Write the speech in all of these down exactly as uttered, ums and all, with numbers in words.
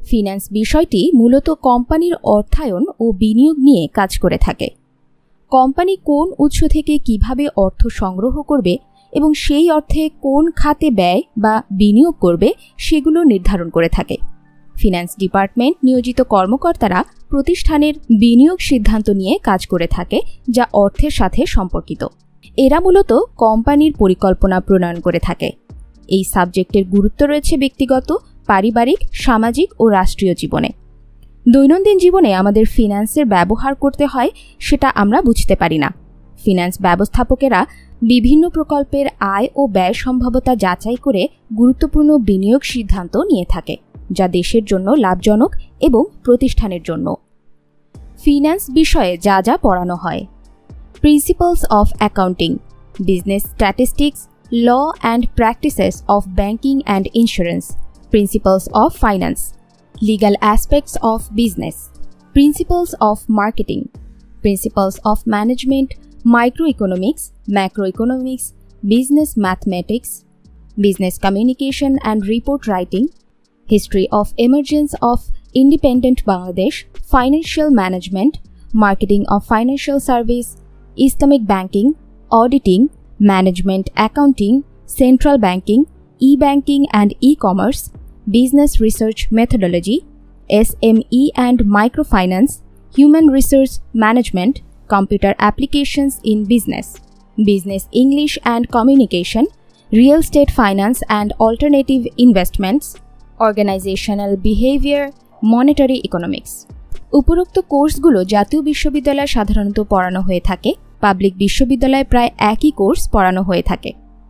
Finance বিষয়টি মূলত কোম্পানির অর্থায়ন ও বিনিয়োগ নিয়ে কাজ করে থাকে। কোম্পানি কোন উৎস থেকে কিভাবে অর্থ সংগ্রহ করবে এবং সেই অর্থে কোন খাতে ব্যয় বা বিনিয়োগ করবে সেগুলো নির্ধারণ করে থাকে। ফিন্যান্স ডিপার্টমেন্ট নিয়োজিত কর্মকর্তারা প্রতিষ্ঠানের বিনিয়োগ সিদ্ধান্ত নিয়ে কাজ করে থাকে, যা অর্থের সাথে সম্পর্কিত। এরা মূলত কোম্পানির পরিকল্পনা প্রণয়ন করে থাকে। এই সাবজেক্টের গুরুত্ব রয়েছে ব্যক্তিগত, পারিবারিক, সামাজিক ও রাষ্ট্রীয় জীবনে। দৈনন্দিন জীবনে আমাদের ফিন্যান্সের ব্যবহার করতে হয়, সেটা আমরা বুঝতে পারি না। ফিন্যান্স ব্যবস্থাপকেরা বিভিন্ন প্রকল্পের আয় ও ব্যয় সম্ভাব্যতা যাচাই করে গুরুত্বপূর্ণ বিনিয়োগ সিদ্ধান্ত নিয়ে থাকে, যা দেশের জন্য লাভজনক এবং প্রতিষ্ঠানের জন্য। ফিন্যান্স বিষয়ে যা যা পড়ানো হয়: principles of accounting, business statistics, law and practices of banking and insurance, principles of finance, legal aspects of business, principles of marketing, principles of management, microeconomics, macroeconomics, business mathematics, business communication and report writing, history of emergence of independent Bangladesh, financial management, marketing of financial service, Islamic banking, auditing, management accounting, central banking, e-banking and e-commerce, business research methodology, S M E and microfinance, human resource management, computer applications in business, business English and communication, real estate finance and alternative investments, organizational behavior, monetary economics. উপরোক্ত কোর্সগুলো জাতীয় বিশ্ববিদ্যালয়ে সাধারণত পড়ানো হয়ে থাকে। Public বিশ্ববিদ্যালয়ে প্রায় একই কোর্স পড়ানো হয়ে থাকে।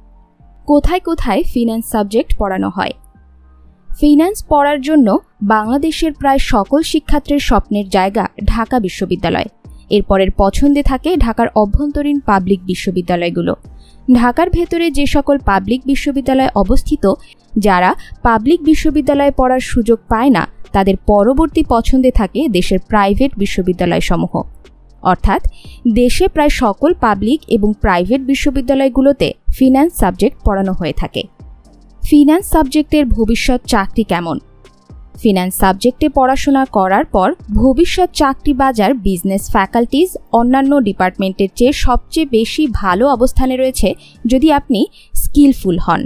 কোথায় কোথায় ফিন্যান্স সাবজেক্ট পড়ানো হয়? ফিন্যান্স পড়ার জন্য বাংলাদেশের প্রায় সকল শিক্ষার্থীর স্বপ্নের জায়গা ঢাকা বিশ্ববিদ্যালয়। এরপরের পছন্দে থাকে ঢাকার অভ্যন্তরীণ পাবলিক বিশ্ববিদ্যালয়গুলো। ঢাকার ভেতরে যে সকল পাবলিক বিশ্ববিদ্যালয় অবস্থিত, যারা পাবলিক বিশ্ববিদ্যালয়ে পড়ার সুযোগ পায় না, তাদের পরবর্তী পছন্দে থাকে দেশের প্রাইভেট বিশ্ববিদ্যালয়সমূহ। অর্থাৎ দেশে প্রায় সকল পাবলিক এবং প্রাইভেট বিশ্ববিদ্যালয়গুলোতে ফিন্যান্স সাবজেক্ট পড়ানো হয়ে থাকে। ফিন্যান্স সাবজেক্টের ভবিষ্যৎ চাকরি কেমন? ফিন্যান্স সাবজেক্টে পড়াশোনা করার পর ভবিষ্যৎ চাকরি বাজার বিজনেস ফ্যাকাল্টিজ অন্যান্য ডিপার্টমেন্টের চেয়ে সবচেয়ে বেশি ভালো অবস্থানে রয়েছে যদি আপনি স্কিলফুল হন।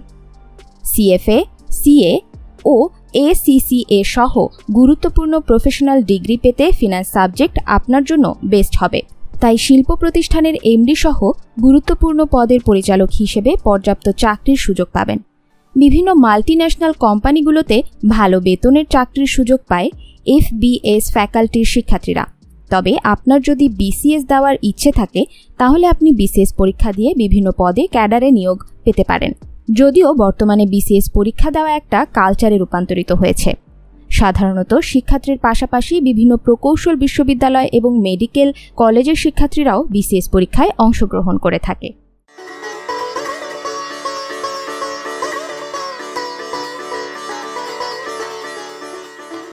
সিএফএ, সিএ ও এসিসিএ সহ গুরুত্বপূর্ণ প্রফেশনাল ডিগ্রি পেতে ফিন্যান্স সাবজেক্ট আপনার জন্য বেস্ট হবে। তাই শিল্প প্রতিষ্ঠানের এমডি সহ গুরুত্বপূর্ণ পদের পরিচালক হিসেবে পর্যাপ্ত চাকরির সুযোগ পাবেন। বিভিন্ন মাল্টিন্যাশনাল কোম্পানিগুলোতে ভালো বেতনের চাকরির সুযোগ পায় এফবিএস ফ্যাকাল্টির শিক্ষার্থীরা। তবে আপনার যদি বিসিএস দেওয়ার ইচ্ছে থাকে, তাহলে আপনি বিসিএস পরীক্ষা দিয়ে বিভিন্ন পদে ক্যাডারে নিয়োগ পেতে পারেন। যদিও বর্তমানে বিসিএস পরীক্ষা দেওয়া একটা কালচারে রূপান্তরিত হয়েছে। সাধারণত শিক্ষার্থীর পাশাপাশি বিভিন্ন প্রকৌশল বিশ্ববিদ্যালয় এবং মেডিকেল কলেজের শিক্ষার্থীরাও বিসিএস পরীক্ষায় অংশগ্রহণ করে থাকে।